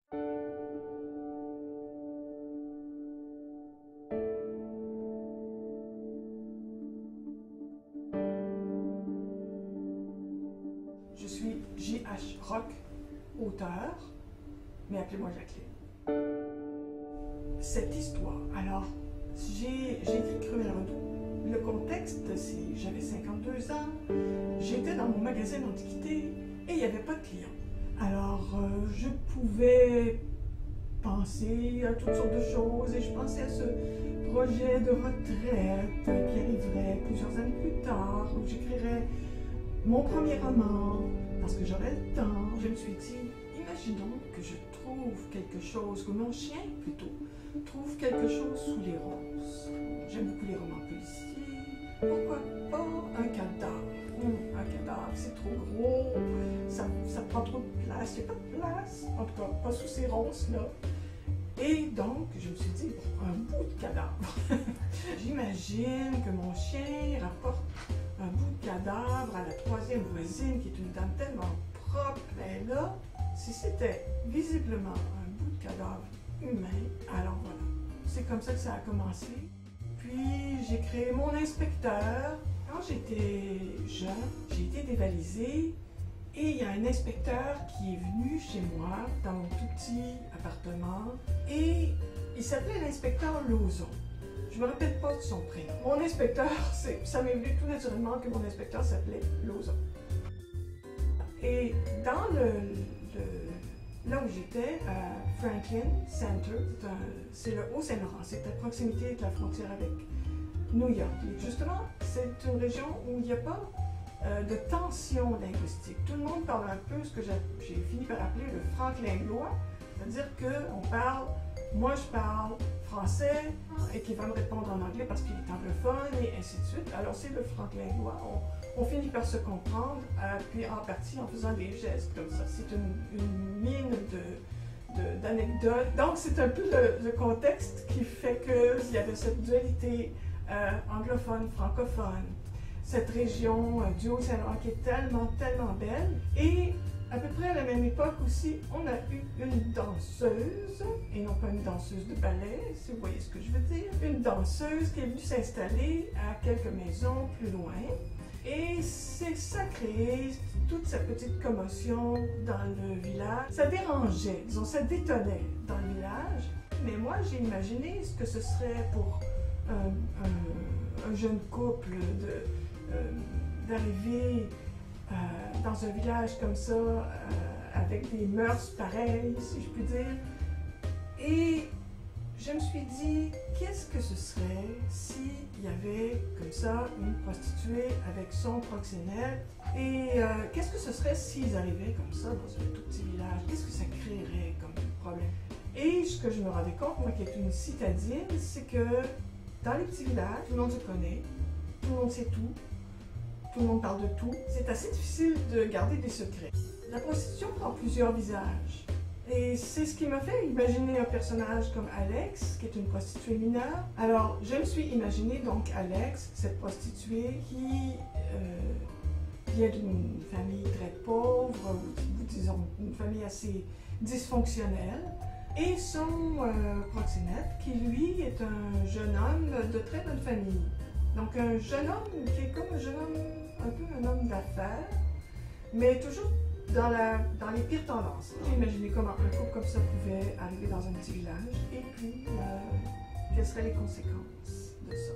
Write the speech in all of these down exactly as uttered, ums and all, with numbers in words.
Je suis J H Rock, auteur, mais appelez-moi Jacqueline. Cette histoire, alors, j'ai écrit Cruel Redoux. Le contexte, c'est j'avais cinquante-deux ans, j'étais dans mon magasin d'antiquité et il n'y avait pas de clients. Alors, euh, je pouvais penser à toutes sortes de choses et je pensais à ce projet de retraite qui arriverait plusieurs années plus tard, où j'écrirais mon premier roman, parce que j'aurais le temps. Je me suis dit, imaginons que je trouve quelque chose, que mon chien plutôt, trouve quelque chose sous les ronces. J'aime beaucoup les romans policiers. Pourquoi pas un cadavre? Hum, un cadavre, c'est trop gros, ça, ça prend trop de place, il n'y a pas de place, en tout cas pas sous ces ronces-là. Et donc, je me suis dit, bon, un bout de cadavre. J'imagine que mon chien rapporte un bout de cadavre à la troisième voisine, qui est une dame tellement propre. Et là, si c'était visiblement un bout de cadavre humain, alors voilà. C'est comme ça que ça a commencé. Puis, j'ai créé mon inspecteur. Quand j'étais jeune, j'ai été dévalisée. Et il y a un inspecteur qui est venu chez moi, dans mon tout petit appartement, et il s'appelait l'inspecteur Lauzon. Je ne me rappelle pas de son prénom. Mon inspecteur, ça m'est venu tout naturellement que mon inspecteur s'appelait Lauzon. Et dans le, le là où j'étais, à Franklin Center, c'est le Haut-Saint-Laurent, c'est à proximité de la frontière avec New York. Et justement, c'est une région où il n'y a pas Euh, de tension linguistique. Tout le monde parle un peu ce que j'ai fini par appeler le franglinglois, c'est-à-dire qu'on parle, moi je parle français et qu'il va me répondre en anglais parce qu'il est anglophone et ainsi de suite. Alors c'est le franglinglois. On, on finit par se comprendre, euh, puis en partie en faisant des gestes comme ça. C'est une, une mine de d'anecdotes. Donc c'est un peu le, le contexte qui fait qu'il y avait cette dualité euh, anglophone-francophone. Cette région euh, du Haut-Saint-Laurent qui est tellement, tellement belle. Et à peu près à la même époque aussi, on a eu une danseuse, et non pas une danseuse de ballet, si vous voyez ce que je veux dire, une danseuse qui est venue s'installer à quelques maisons plus loin. Et c'est ça créé toute cette petite commotion dans le village. Ça dérangeait, disons, ça détonnait dans le village. Mais moi, j'ai imaginé ce que ce serait pour un, un, un jeune couple de Euh, d'arriver euh, dans un village comme ça, euh, avec des mœurs pareilles, si je puis dire. Et je me suis dit, qu'est-ce que ce serait s'il y avait comme ça une prostituée avec son proxénète? Et euh, qu'est-ce que ce serait s'ils arrivaient comme ça dans un tout petit village? Qu'est-ce que ça créerait comme problème? Et ce que je me rendais compte, moi qui est une citadine, c'est que dans les petits villages, tout le monde se connaît, tout le monde sait tout. Tout le monde parle de tout. C'est assez difficile de garder des secrets. La prostitution prend plusieurs visages. Et c'est ce qui m'a fait imaginer un personnage comme Alex, qui est une prostituée mineure. Alors, je me suis imaginé donc Alex, cette prostituée qui euh, vient d'une famille très pauvre, ou disons une famille assez dysfonctionnelle, et son euh, proxénète, qui lui est un jeune homme de très bonne famille. Donc un jeune homme qui est comme un jeune homme, un peu un homme d'affaires, mais toujours dans, la, dans les pires tendances. J'ai imaginé comment un couple comme ça pouvait arriver dans un petit village et puis euh, quelles seraient les conséquences de ça.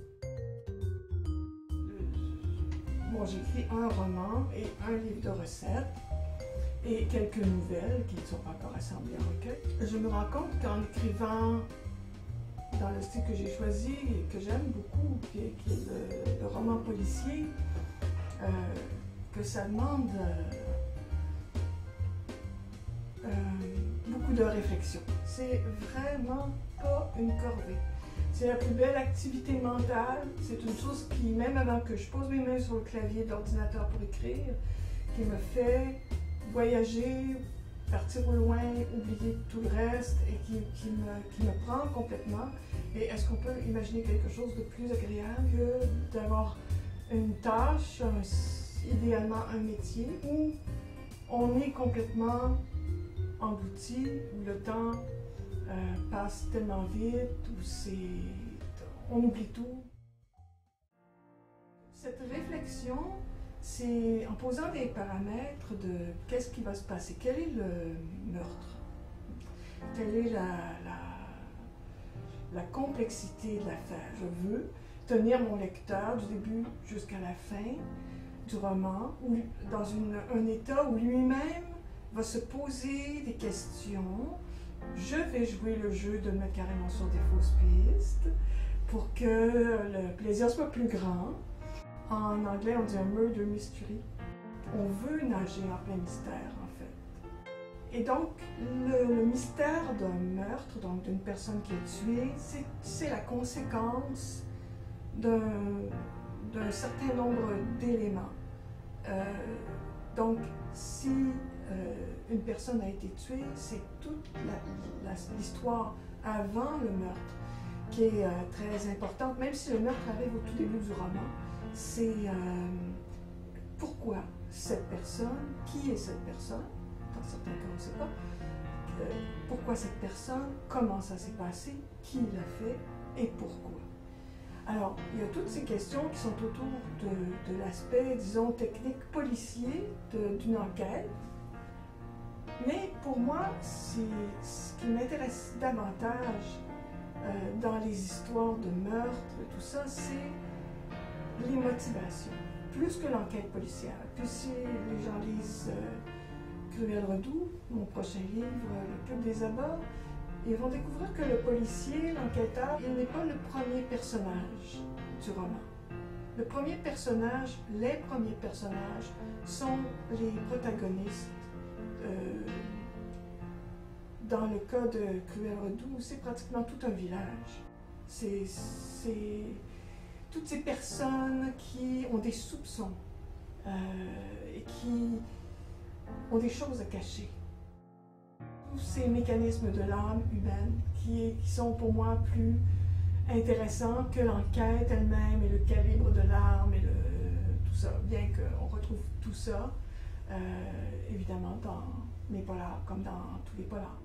Bon, j'ai écrit un roman et un livre de recettes et quelques nouvelles qui ne sont pas encore assemblées en recueil. Je me rends compte qu'en écrivant dans le style que j'ai choisi et que j'aime beaucoup, qui est, qui est le, le roman policier, euh, que ça demande euh, euh, beaucoup de réflexion. C'est vraiment pas une corvée. C'est la plus belle activité mentale. C'est une chose qui, même avant que je pose mes mains sur le clavier de l'ordinateur pour écrire, qui me fait voyager, partir au loin, oublier tout le reste et qui, qui, me, qui me prend complètement. Et est-ce qu'on peut imaginer quelque chose de plus agréable que d'avoir une tâche, un, idéalement un métier, où on est complètement englouti, où le temps euh, passe tellement vite, où c'est... on oublie tout. Cette réflexion, c'est en posant des paramètres de qu'est-ce qui va se passer, quel est le meurtre, quelle est la, la, la complexité de l'affaire. Je veux tenir mon lecteur du début jusqu'à la fin du roman, où, dans une, un état où lui-même va se poser des questions. Je vais jouer le jeu de me mettre carrément sur des fausses pistes pour que le plaisir soit plus grand. En anglais, on dit un murder mystery. On veut nager en plein mystère, en fait. Et donc, le, le mystère d'un meurtre, donc d'une personne qui est tuée, c'est la conséquence d'un certain nombre d'éléments. Euh, donc, si euh, une personne a été tuée, c'est toute l'histoire avant le meurtre qui est euh, très importante, même si le meurtre arrive au tout début du roman. C'est euh, pourquoi cette personne, qui est cette personne, dans certains cas on ne sait pas, euh, pourquoi cette personne, comment ça s'est passé, qui l'a fait et pourquoi. Alors, il y a toutes ces questions qui sont autour de, de l'aspect, disons, technique policier d'une enquête. Mais pour moi, ce qui m'intéresse davantage euh, dans les histoires de meurtre et tout ça, c'est les motivations. Plus que l'enquête policière. Puis si les gens lisent euh, Cruel Redoux, mon prochain livre, Le Club des Abats, ils vont découvrir que le policier, l'enquêteur, il n'est pas le premier personnage du roman. Le premier personnage, les premiers personnages, sont les protagonistes. Euh, dans le cas de Cruel Redoux, c'est pratiquement tout un village. C'est toutes ces personnes qui ont des soupçons euh, et qui ont des choses à cacher. Tous ces mécanismes de l'âme humaine qui, qui sont pour moi plus intéressants que l'enquête elle-même et le calibre de l'arme et le, tout ça, bien qu'on retrouve tout ça, euh, évidemment, dans mes polars, comme dans tous les polars.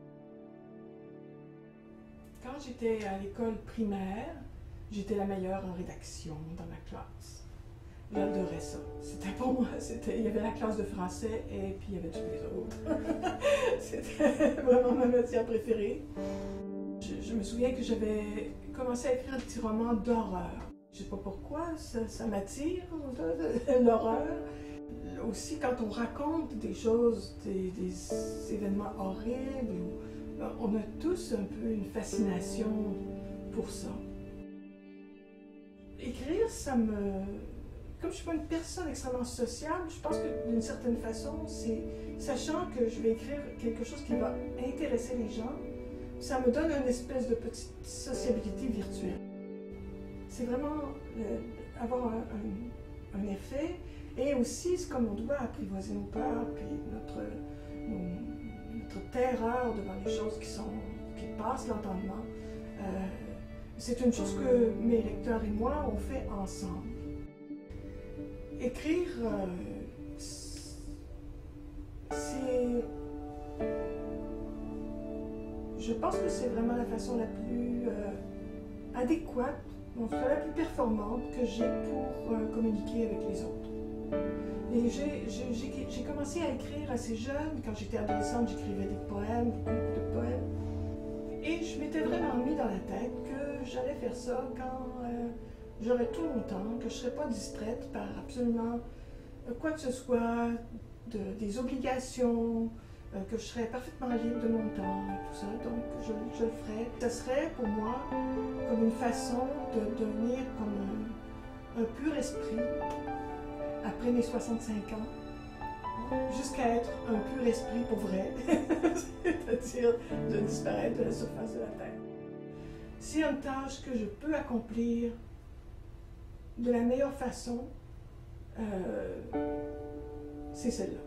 Quand j'étais à l'école primaire, j'étais la meilleure en rédaction dans ma classe. J'adorais ça. C'était pour moi, il y avait la classe de français et puis il y avait tous les autres. C'était vraiment ma matière préférée. Je, je me souviens que j'avais commencé à écrire un petit roman d'horreur. Je ne sais pas pourquoi, ça, ça m'attire, l'horreur. Aussi, quand on raconte des choses, des, des événements horribles, on a tous un peu une fascination pour ça. Écrire, ça me... Comme je ne suis pas une personne extrêmement sociable, je pense que d'une certaine façon, c'est sachant que je vais écrire quelque chose qui va intéresser les gens, ça me donne une espèce de petite sociabilité virtuelle. C'est vraiment euh, avoir un, un, un effet, et aussi, c'est comme on doit apprivoiser nos peurs, puis notre, nos, notre terreur devant les choses qui, sont, qui passent l'entendement. Euh, c'est une chose que mes lecteurs et moi, on fait ensemble. Écrire, euh, c'est... Je pense que c'est vraiment la façon la plus euh, adéquate, en tout cas la plus performante que j'ai pour euh, communiquer avec les autres. Et j'ai commencé à écrire assez jeune. Quand j'étais adolescente, j'écrivais des poèmes, beaucoup de poèmes. Et je m'étais vraiment mis dans la tête que j'allais faire ça quand euh, j'aurais tout mon temps, que je ne serais pas distraite par absolument quoi que ce soit, de, des obligations, euh, que je serais parfaitement libre de mon temps et tout ça. Donc je, je le ferais. Ce serait pour moi comme une façon de devenir comme un, un pur esprit après mes soixante-cinq ans, jusqu'à être un pur esprit pour vrai, c'est-à-dire de disparaître de la surface de la Terre. S'il y a une tâche que je peux accomplir de la meilleure façon, euh, c'est celle-là.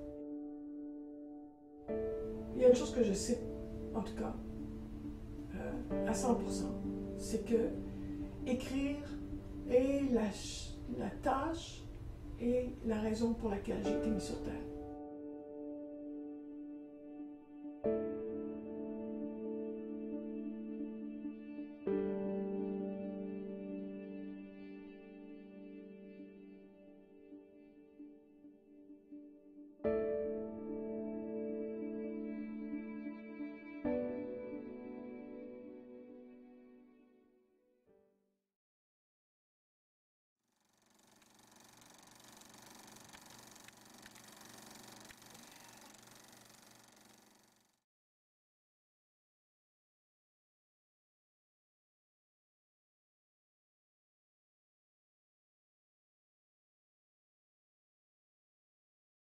Il y a une chose que je sais, en tout cas, euh, à cent pour cent, c'est que écrire est la, la tâche et la raison pour laquelle j'ai été mise sur Terre.